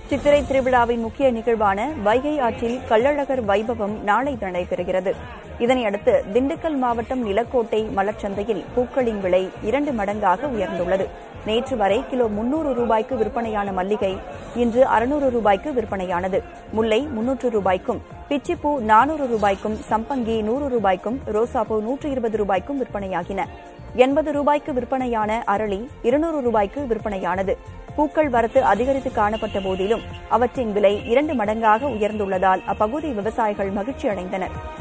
சித்திரை திருவிழாவின் முக்கிய நிகழ்வான வைகை ஆற்றில் கள்ளழகர் வைபவம் நாளை நடைபெறுகிறது. இதனையடுத்து திண்டுக்கல் மாவட்டம் நிலக்கோட்டை மலர்ச்சந்தையில் பூக்களின் விலை 2 மடங்காக உயர்ந்துள்ளது. நேற்று வரை கிலோ 300 ரூபாய்க்கு விற்பனையான மல்லிகை இன்று 600 ரூபாய்க்கு விற்பனையானது. முல்லை 300 ரூபாய்க்கும், பிச்சிப்பூ 400 ரூபாய்க்கும், சம்பங்கி 100 ரூபாய்க்கும், ரோசாப்பூ 120 ரூபாய்க்கும் விற்பனையாகின. 80 ரூபாய்க்கு விற்பனையான அரளி 200 ரூபாய்க்கு விற்பனையானது. பூக்கள் வரத்து அதிகரித்து காணப்பட்ட போதிலும் அவற்றின் விலை 2 மடங்காக உயர்ந்துள்ளதால் அப்பகுதி விவசாயிகள் மகிழ்ச்சி அடைந்தனர்.